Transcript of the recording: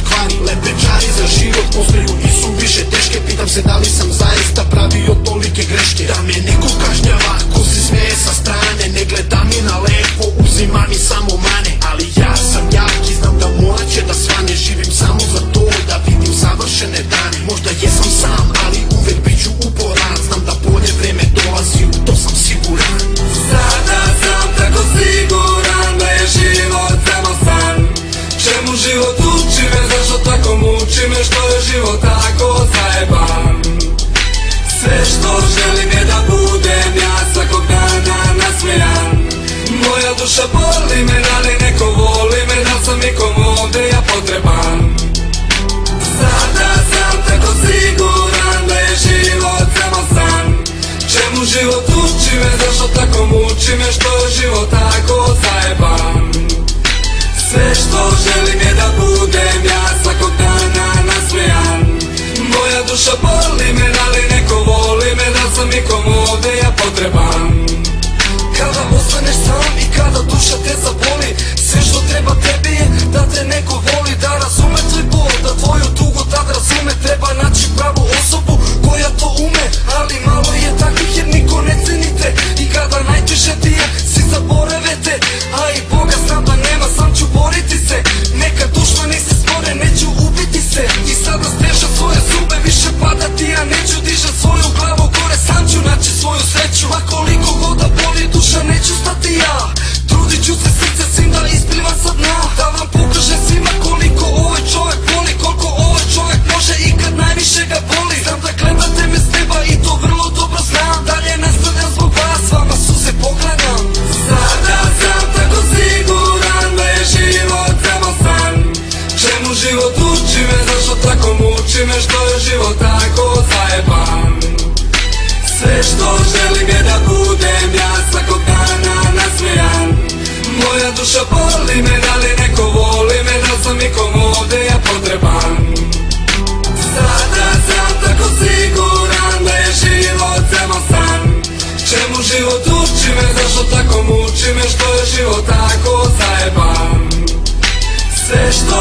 kvari. Lepe čari za život postaju i su više teške. Pitam se da li sam zaista pravio tolike greške. Da me neko kažnjava ko se smeje sa strane. Ne gleda mi na lepo, uzima mi samo mane. Ali ja sam jak i znam da morat će da svane. Živim samo za to da vidim savršene dane. Možda jesam sam, ali uvek bit ću uporan. Znam da bolje vreme dolazi, u to sam siguran. Sada sam tako siguran da je život samo san. Čemu život uči me, zašto tako muči me, što je život tako zajeban. Sve što želim je da budem ja svakog dana nasmejan. Moja duša boli me, da li neko voli me, da sam nikom ovde ja potreban. Sada sam tako siguran da je život samo san. Čemu život uči me, zašto tako muči me, što je život tako zajeban. Sve što želim je da budem ja svakog dana nasmejan. Moja duša boli me, da li neko voli me, da sam nikom ovde ja potreban. Kada ostaneš sam i kada duša te zaboli, sve što treba tebi je da te neko voli, da razume tvoj bol, da tvoju tugu tad razume. Treba naći pravu osobu koja to ume, ali malo je takvih jer niko ne cenite. I kada najteže ti je, svi zaborave te, a i Boga znam da nema, sam ću boriti se. Neka dušmani se spore, neću ubiti se. I sada stežem svoje zube, više padati ja neću. Dižem svoju glavu gore, sam ću naći svoju sreću. A koliko god da boli duša, neću stati ja. Trudit ću se srce svim da isplivam sa dna. Da vam pokažem svima koliko ovaj čovjek voli, koliko ovaj čovjek može i kad najviše ga boli. Znam da gledate me s neba i to vrlo dobro znam. Dalje nastavljam zbog vas, vama suze poklanjam. Sada sam tako siguran da je život samo san. Čemu život uči me, zašto tako muči me, što je život tako zajeban. Sve što želim je da budem ja svakog dana nasmejan. Moja duša boli me, da li neko voli me, da sam nikom ovde ja potreban. Sada sam tako siguran da je život samo san. Čemu život uči me, zašto tako muči me, što je život tako zajeban. Sve što